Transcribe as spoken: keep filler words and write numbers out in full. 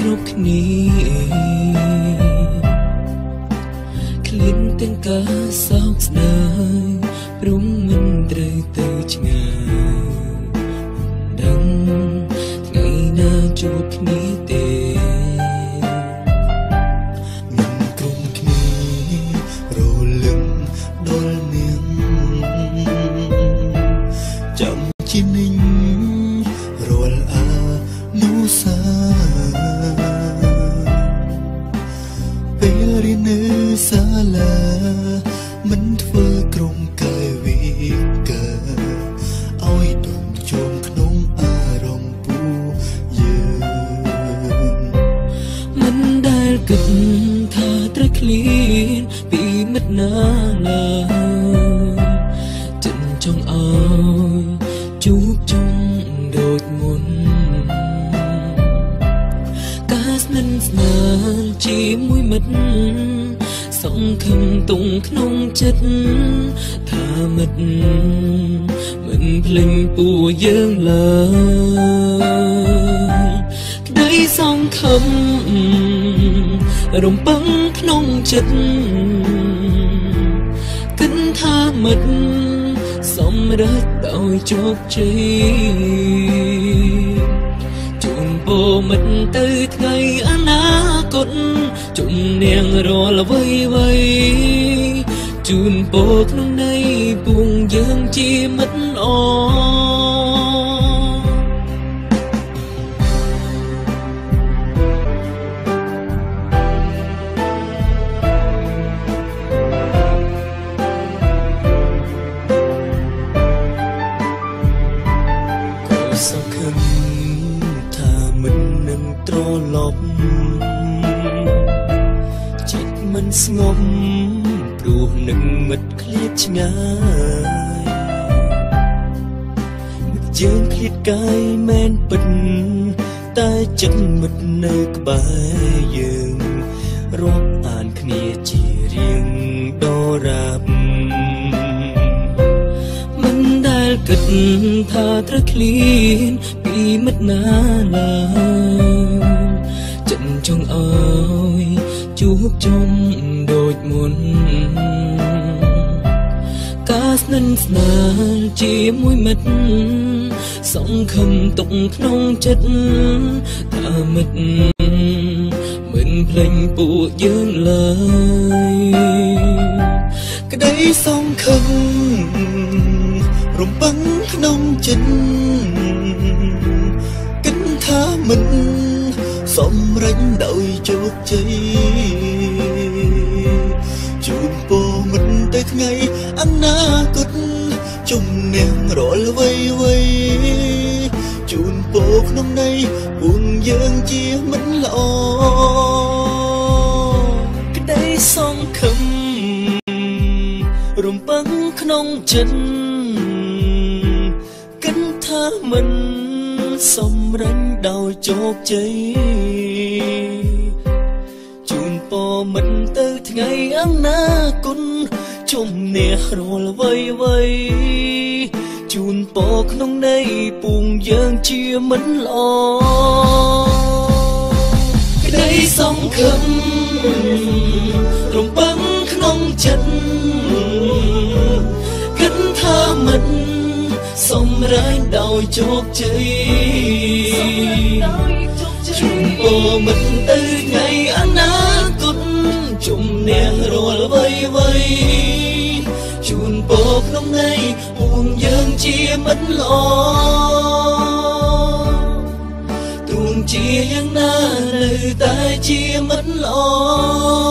គ្រប់គ្នាក្លៀនទាំងការសោកស្ដាយព្រមមិនត្រូវទៅឆ្ងាយដឹងថ្ងៃណាជួបគ្នាទេមិនក្រុមគ្នារលឹងដល់នាងចាំជានិញរាល់អានុសាពេលរៀននៅសាលាមិនធ្វើក្រុមកាយវិការឲ្យដុំជុំក្នុងអារម្មណ៍ពូយើងមិនដែលគិតថាត្រូវឃ្លានពីមិត្តណាឡើយចិនចង់ឲ្យជួបជុំដូចមុនការស្និទ្ធស្នាលជាមួយមិត្តសង្ឃឹមទុំក្នុងចិត្តថាមិត្តមិនភ្លេចពួកយើងឡើយក្តីសង្ឃឹមរំពឹងក្នុងចិត្តគិតថាមិត្តសម្រេចដោយជោគជ័យជូនពរមិត្តទៅថ្ងៃអនាគតជំនាញរាល់អ្វីអ្វីជូនពរក្នុងន័យពួងយើងជាមិត្តល្អសង្ឃឹមថាមិននឹងត្រឡប់ចិត្តមិនស្ងប់ព្រោះនឹងមិត្តឃ្លាតឆ្ងាយមិត្តយើងឃ្លាតកាយមែនពិតតែចិត្តមិត្តនៅក្បែរយើងរាប់អានគ្នាជារៀងដរាបគិតថាត្រូវឃ្លានពីមិត្តណាឡើយចិនចង់ឲ្យជួបជុំដូចមុនការស្និទ្ធស្នាលជាមួយមិត្តសង្ឃឹមទុកក្នុងចិត្តថាមិត្តមិនភ្លេចពួកយើងឡើយក្តីសង្ឃឹមរំពឹងក្នុងចិត្តគិតថាមិនសម្រេចដោយជោគជ័យជូនពរមិត្តទៅថ្ងៃអនាគតជំនាញរាល់អ្វីអ្វីជូនពរក្នុងន័យពួងយើងជាមិត្តល្អក្តីសង្ឃឹមរំពឹងក្នុងចិត្តថាមិនសម្រេចដោយជោគជ័យជូនពរមិត្តទៅថ្ងៃអនាគតជំនះរាល់អ្វីអ្វីជូនពរក្នុងន័យពួងយើងជាមិត្តល្អក្តីសង្ឃឹមរំពឹងក្នុងចិត្តគិតថាមិត្តសម្រេចដោយជោគជ័យជូនពរមិត្តទៅថ្ងៃអនាគតជំនះរាល់អ្វីអ្វីជូនពរក្នុងន័យពួងយើងជាមិត្តល្អទោះជាយ៉ាងណានៅតែជាមិត្តល្អ